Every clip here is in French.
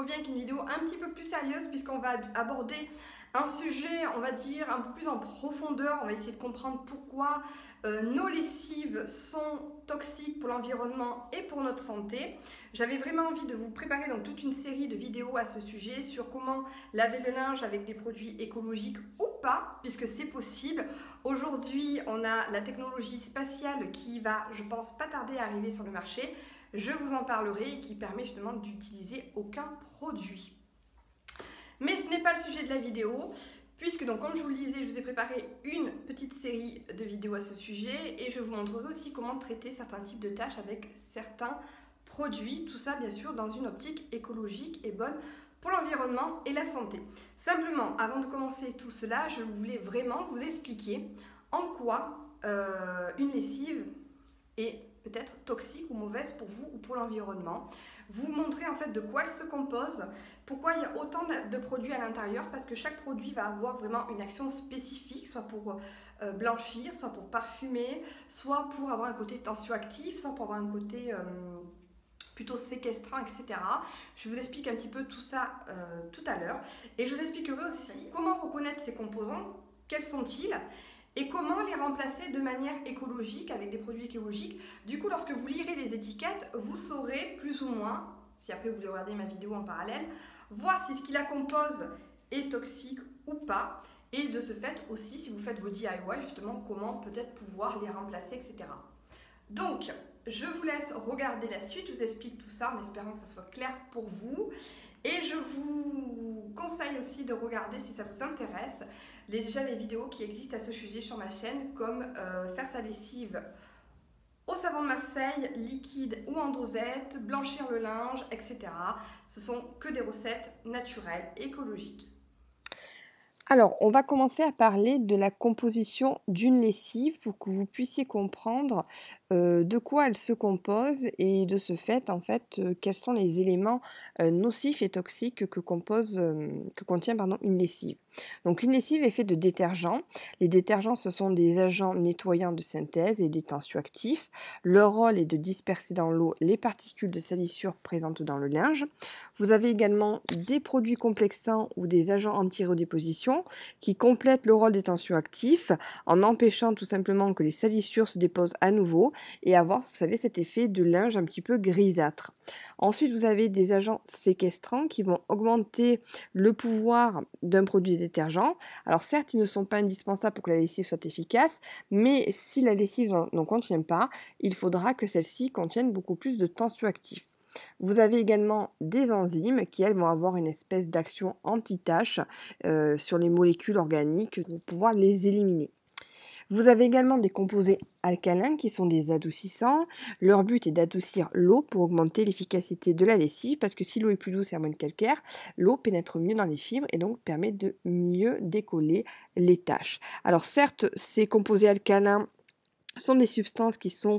reviens avec une vidéo un petit peu plus sérieuse puisqu'on va aborder un sujet, on va dire, un peu plus en profondeur. On va essayer de comprendre pourquoi nos lessives sont toxiques pour l'environnement et pour notre santé. J'avais vraiment envie de vous préparer donc toute une série de vidéos à ce sujet sur comment laver le linge avec des produits écologiques ou pas, puisque c'est possible. Aujourd'hui, on a la technologie spatiale qui va, je pense, pas tarder à arriver sur le marché. Je vous en parlerai et qui permet justement d'utiliser aucun produit. Mais ce n'est pas le sujet de la vidéo, puisque donc comme je vous le disais, je vous ai préparé une petite série de vidéos à ce sujet et je vous montrerai aussi comment traiter certains types de tâches avec certains produits. Tout ça bien sûr dans une optique écologique et bonne pour l'environnement et la santé. Simplement, avant de commencer tout cela, je voulais vraiment vous expliquer en quoi une lessive est peut-être toxique ou mauvaise pour vous ou pour l'environnement. Vous montrer en fait de quoi elle se compose, pourquoi il y a autant de produits à l'intérieur, parce que chaque produit va avoir vraiment une action spécifique, soit pour blanchir, soit pour parfumer, soit pour avoir un côté tensioactif, soit pour avoir un côté plutôt séquestrant, etc. Je vous explique un petit peu tout ça tout à l'heure. Et je vous expliquerai aussi comment reconnaître ces composants, quels sont-ils, et comment les remplacer de manière écologique, avec des produits écologiques. Du coup, lorsque vous lirez les étiquettes, vous saurez plus ou moins, si après vous voulez regarder ma vidéo en parallèle, voir si ce qui la compose est toxique ou pas. Et de ce fait aussi, si vous faites vos DIY, justement, comment peut-être pouvoir les remplacer, etc. Donc, je vous laisse regarder la suite, je vous explique tout ça en espérant que ça soit clair pour vous. Et je vous conseille aussi de regarder, si ça vous intéresse, déjà les vidéos qui existent à ce sujet sur ma chaîne, comme faire sa lessive au savon de Marseille, liquide ou en dosette, blanchir le linge, etc. Ce sont que des recettes naturelles, écologiques. Alors, on va commencer à parler de la composition d'une lessive pour que vous puissiez comprendre de quoi elle se compose et de ce fait, en fait, quels sont les éléments nocifs et toxiques que contient une lessive. Donc, une lessive est faite de détergents. Les détergents, ce sont des agents nettoyants de synthèse et des tensioactifs. Leur rôle est de disperser dans l'eau les particules de salissure présentes dans le linge. Vous avez également des produits complexants ou des agents anti-redéposition qui complètent le rôle des tensioactifs en empêchant tout simplement que les salissures se déposent à nouveau et avoir, vous savez, cet effet de linge un petit peu grisâtre. Ensuite, vous avez des agents séquestrants qui vont augmenter le pouvoir d'un produit détergent. Alors certes, ils ne sont pas indispensables pour que la lessive soit efficace, mais si la lessive n'en contient pas, il faudra que celle-ci contienne beaucoup plus de tensioactifs. Vous avez également des enzymes qui, elles, vont avoir une espèce d'action anti-tache sur les molécules organiques pour pouvoir les éliminer. Vous avez également des composés alcalins qui sont des adoucissants. Leur but est d'adoucir l'eau pour augmenter l'efficacité de la lessive parce que si l'eau est plus douce et moins calcaire, l'eau pénètre mieux dans les fibres et donc permet de mieux décoller les taches. Alors certes, ces composés alcalins sont des substances qui sont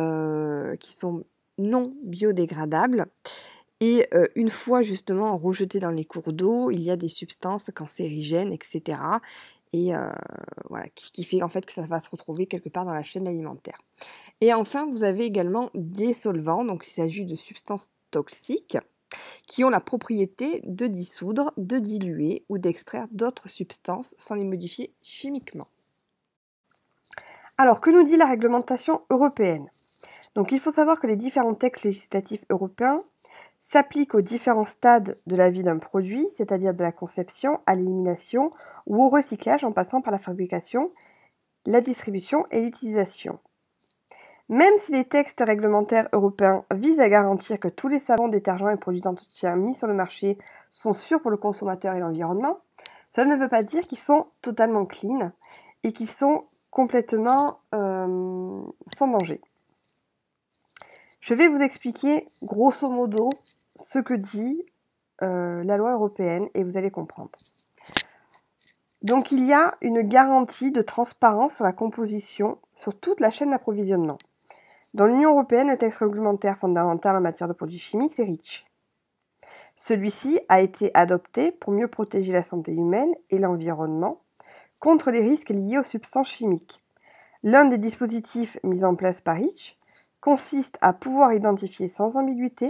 non biodégradables et une fois justement rejetées dans les cours d'eau, il y a des substances cancérigènes etc. et voilà, qui fait en fait que ça va se retrouver quelque part dans la chaîne alimentaire. Et enfin, vous avez également des solvants, donc il s'agit de substances toxiques qui ont la propriété de dissoudre, de diluer ou d'extraire d'autres substances sans les modifier chimiquement. Alors, que nous dit la réglementation européenne ? Donc, il faut savoir que les différents textes législatifs européens s'appliquent aux différents stades de la vie d'un produit, c'est-à-dire de la conception à l'élimination ou au recyclage en passant par la fabrication, la distribution et l'utilisation. Même si les textes réglementaires européens visent à garantir que tous les savons, détergents et produits d'entretien mis sur le marché sont sûrs pour le consommateur et l'environnement, cela ne veut pas dire qu'ils sont totalement clean et qu'ils sont complètement sans danger. Je vais vous expliquer grosso modo ce que dit la loi européenne et vous allez comprendre. Donc il y a une garantie de transparence sur la composition sur toute la chaîne d'approvisionnement. Dans l'Union européenne, le texte réglementaire fondamental en matière de produits chimiques, c'est REACH. Celui-ci a été adopté pour mieux protéger la santé humaine et l'environnement contre les risques liés aux substances chimiques. L'un des dispositifs mis en place par REACH consiste à pouvoir identifier sans ambiguïté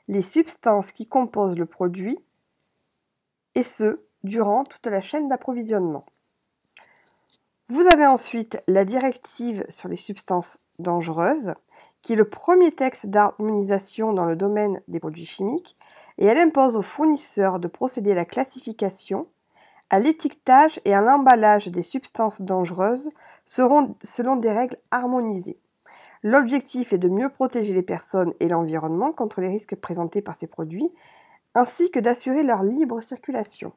les substances qui composent le produit, et ce, durant toute la chaîne d'approvisionnement. Vous avez ensuite la directive sur les substances dangereuses, qui est le premier texte d'harmonisation dans le domaine des produits chimiques, et elle impose aux fournisseurs de procéder à la classification, à l'étiquetage et à l'emballage des substances dangereuses selon des règles harmonisées. L'objectif est de mieux protéger les personnes et l'environnement contre les risques présentés par ces produits, ainsi que d'assurer leur libre circulation.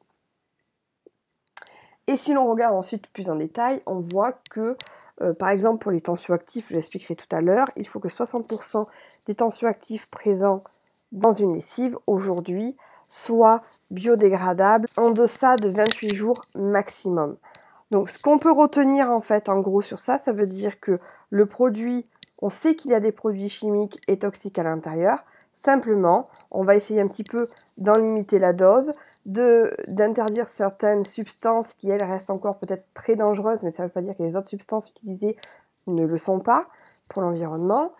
Et si l'on regarde ensuite plus en détail, on voit que, par exemple, pour les tensioactifs, je l'expliquerai tout à l'heure, il faut que 60% des tensioactifs présents dans une lessive, aujourd'hui, soient biodégradables en deçà de 28 jours maximum. Donc, ce qu'on peut retenir, en fait, en gros, sur ça, ça veut dire que le produit, on sait qu'il y a des produits chimiques et toxiques à l'intérieur. Simplement, on va essayer un petit peu d'en limiter la dose, d'interdire certaines substances qui, elles, restent encore peut-être très dangereuses, mais ça ne veut pas dire que les autres substances utilisées ne le sont pas pour l'environnement.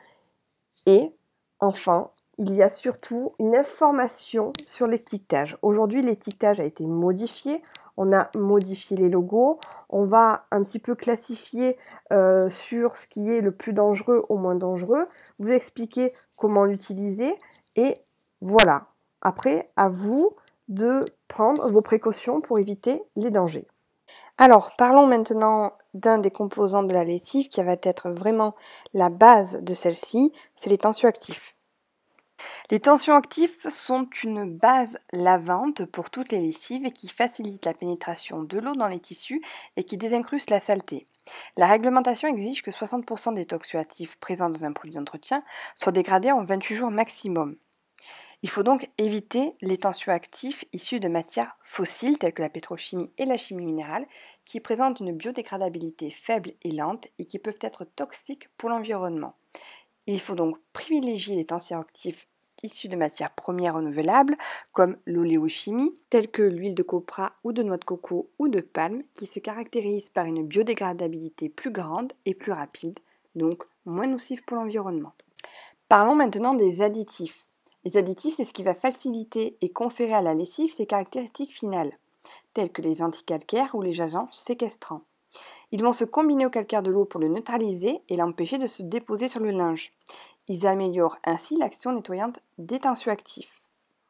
Et enfin, il y a surtout une information sur l'étiquetage. Aujourd'hui, l'étiquetage a été modifié. On a modifié les logos. On va un petit peu classifier sur ce qui est le plus dangereux au moins dangereux. Vous expliquer comment l'utiliser. Et voilà. Après, à vous de prendre vos précautions pour éviter les dangers. Alors, parlons maintenant d'un des composants de la lessive qui va être vraiment la base de celle-ci, c'est les tensioactifs. Les tensioactifs sont une base lavante pour toutes les lessives et qui facilitent la pénétration de l'eau dans les tissus et qui désincrustent la saleté. La réglementation exige que 60% des tensioactifs présents dans un produit d'entretien soient dégradés en 28 jours maximum. Il faut donc éviter les tensioactifs issus de matières fossiles telles que la pétrochimie et la chimie minérale qui présentent une biodégradabilité faible et lente et qui peuvent être toxiques pour l'environnement. Il faut donc privilégier les tensioactifs issus de matières premières renouvelables comme l'oléochimie telle que l'huile de copra ou de noix de coco ou de palme qui se caractérisent par une biodégradabilité plus grande et plus rapide, donc moins nocive pour l'environnement. Parlons maintenant des additifs. Les additifs, c'est ce qui va faciliter et conférer à la lessive ses caractéristiques finales, telles que les anticalcaires ou les agents séquestrants. Ils vont se combiner au calcaire de l'eau pour le neutraliser et l'empêcher de se déposer sur le linge. Ils améliorent ainsi l'action nettoyante des tensioactifs.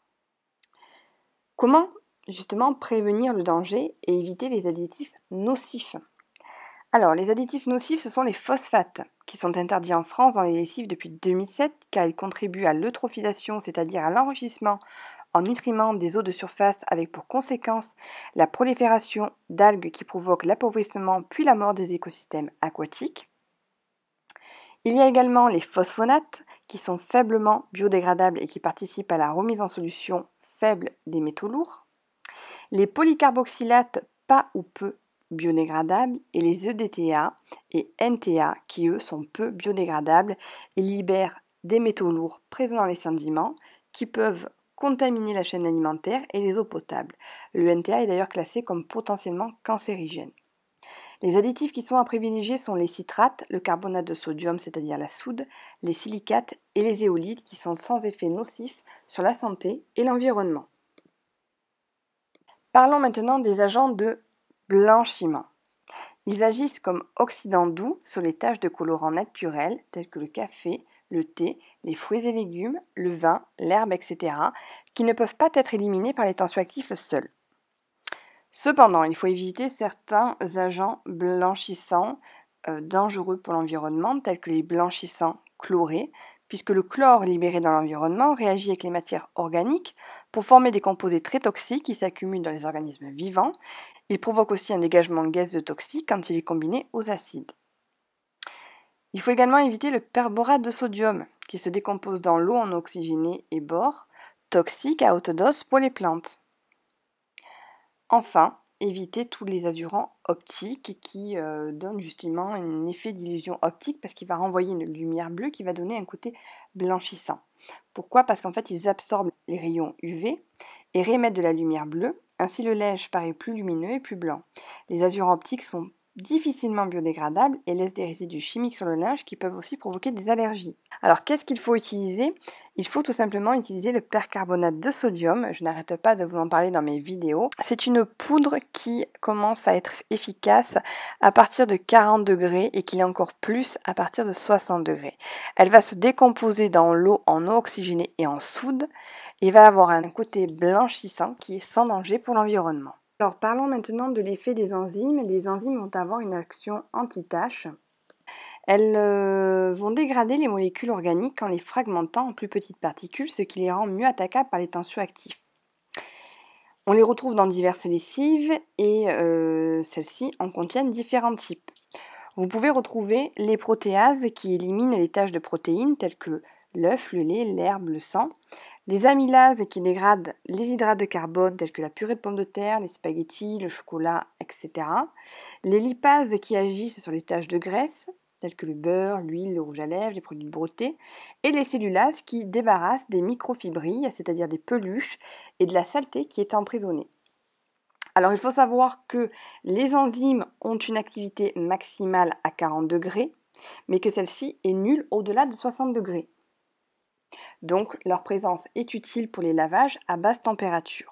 Comment justement prévenir le danger et éviter les additifs nocifs ? Alors, les additifs nocifs, ce sont les phosphates, qui sont interdits en France dans les lessives depuis 2007, car ils contribuent à l'eutrophisation, c'est-à-dire à l'enrichissement en nutriments des eaux de surface, avec pour conséquence la prolifération d'algues qui provoquent l'appauvrissement puis la mort des écosystèmes aquatiques. Il y a également les phosphonates, qui sont faiblement biodégradables et qui participent à la remise en solution faible des métaux lourds. Les polycarboxylates, pas ou peu biodégradables, et les EDTA et NTA qui eux sont peu biodégradables et libèrent des métaux lourds présents dans les sédiments qui peuvent contaminer la chaîne alimentaire et les eaux potables. Le NTA est d'ailleurs classé comme potentiellement cancérigène. Les additifs qui sont à privilégier sont les citrates, le carbonate de sodium, c'est-à-dire la soude, les silicates et les éolites qui sont sans effet nocif sur la santé et l'environnement. Parlons maintenant des agents de blanchiment. Ils agissent comme oxydants doux sur les taches de colorants naturels tels que le café, le thé, les fruits et légumes, le vin, l'herbe, etc., qui ne peuvent pas être éliminés par les tensioactifs seuls. Cependant, il faut éviter certains agents blanchissants dangereux pour l'environnement, tels que les blanchissants chlorés, puisque le chlore libéré dans l'environnement réagit avec les matières organiques pour former des composés très toxiques qui s'accumulent dans les organismes vivants. Il provoque aussi un dégagement gazeux toxique quand il est combiné aux acides. Il faut également éviter le perborate de sodium, qui se décompose dans l'eau en oxygéné et bore, toxique à haute dose pour les plantes. Enfin, éviter tous les azurants optiques qui donnent justement un effet d'illusion optique parce qu'il va renvoyer une lumière bleue qui va donner un côté blanchissant. Pourquoi ? Parce qu'en fait, ils absorbent les rayons UV et réémettent de la lumière bleue. Ainsi, le lège paraît plus lumineux et plus blanc. Les azurants optiques sont difficilement biodégradables et laissent des résidus chimiques sur le linge qui peuvent aussi provoquer des allergies. Alors qu'est-ce qu'il faut utiliser? Il faut tout simplement utiliser le percarbonate de sodium. Je n'arrête pas de vous en parler dans mes vidéos. C'est une poudre qui commence à être efficace à partir de 40 degrés et qui l'est encore plus à partir de 60 degrés. Elle va se décomposer dans l'eau en eau oxygénée et en soude et va avoir un côté blanchissant qui est sans danger pour l'environnement. Alors parlons maintenant de l'effet des enzymes. Les enzymes vont avoir une action anti-tache. Elles vont dégrader les molécules organiques en les fragmentant en plus petites particules, ce qui les rend mieux attaquables par les tensioactifs. On les retrouve dans diverses lessives et celles-ci en contiennent différents types. Vous pouvez retrouver les protéases qui éliminent les taches de protéines telles que l'œuf, le lait, l'herbe, le sang. Les amylases qui dégradent les hydrates de carbone tels que la purée de pommes de terre, les spaghettis, le chocolat, etc. Les lipases qui agissent sur les taches de graisse tels que le beurre, l'huile, le rouge à lèvres, les produits de beauté. Et les cellulases qui débarrassent des microfibrilles, c'est-à-dire des peluches et de la saleté qui est emprisonnée. Alors il faut savoir que les enzymes ont une activité maximale à 40 degrés, mais que celle-ci est nulle au-delà de 60 degrés. Donc leur présence est utile pour les lavages à basse température.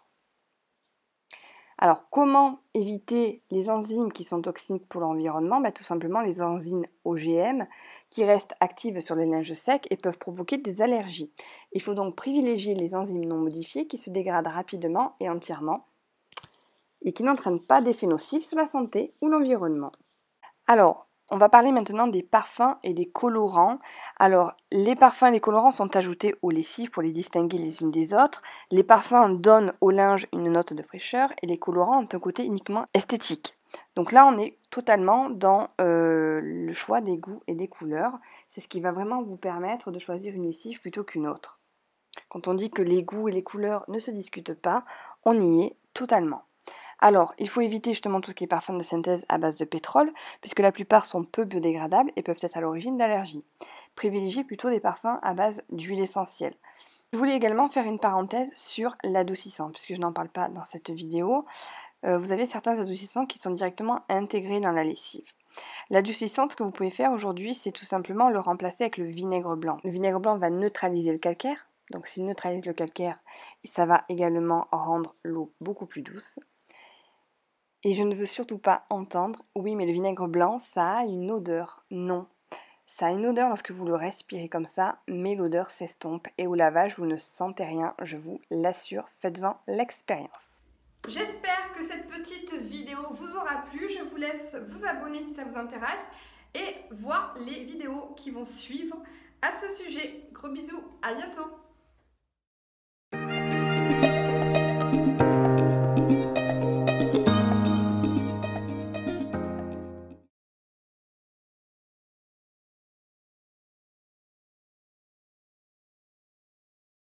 Alors comment éviter les enzymes qui sont toxiques pour l'environnement? Tout simplement les enzymes OGM qui restent actives sur les linges secs et peuvent provoquer des allergies. Il faut donc privilégier les enzymes non modifiées qui se dégradent rapidement et entièrement et qui n'entraînent pas d'effets nocifs sur la santé ou l'environnement. Alors, on va parler maintenant des parfums et des colorants. Alors, les parfums et les colorants sont ajoutés aux lessives pour les distinguer les unes des autres. Les parfums donnent au linge une note de fraîcheur et les colorants ont un côté uniquement esthétique. Donc là, on est totalement dans le choix des goûts et des couleurs. C'est ce qui va vraiment vous permettre de choisir une lessive plutôt qu'une autre. Quand on dit que les goûts et les couleurs ne se discutent pas, on y est totalement. Alors, il faut éviter justement tout ce qui est parfum de synthèse à base de pétrole, puisque la plupart sont peu biodégradables et peuvent être à l'origine d'allergies. Privilégiez plutôt des parfums à base d'huile essentielle. Je voulais également faire une parenthèse sur l'adoucissant, puisque je n'en parle pas dans cette vidéo. Vous avez certains adoucissants qui sont directement intégrés dans la lessive. L'adoucissant, ce que vous pouvez faire aujourd'hui, c'est tout simplement le remplacer avec le vinaigre blanc. Le vinaigre blanc va neutraliser le calcaire, donc s'il neutralise le calcaire, ça va également rendre l'eau beaucoup plus douce. Et je ne veux surtout pas entendre « oui, mais le vinaigre blanc, ça a une odeur ». Non, ça a une odeur lorsque vous le respirez comme ça, mais l'odeur s'estompe et au lavage, vous ne sentez rien, je vous l'assure, faites-en l'expérience. J'espère que cette petite vidéo vous aura plu. Je vous laisse vous abonner si ça vous intéresse et voir les vidéos qui vont suivre à ce sujet. Gros bisous, à bientôt.